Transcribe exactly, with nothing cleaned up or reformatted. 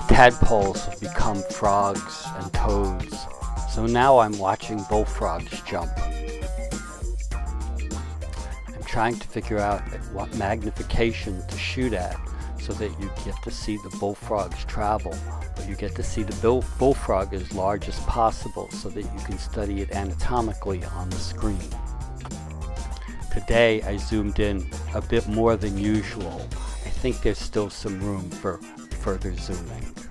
tadpoles have become frogs and toads. So now I'm watching bullfrogs jump. I'm trying to figure out what magnification to shoot at so that you get to see the bullfrogs travel, but you get to see the bull bullfrog as large as possible so that you can study it anatomically on the screen. Today I zoomed in a bit more than usual. I think there's still some room for further zooming.